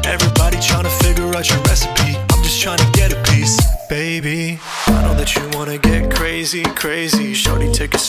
Everybody trying to figure out your recipe, I'm just trying to get a piece. Baby, I know that you wanna get crazy, crazy. Shorty, take a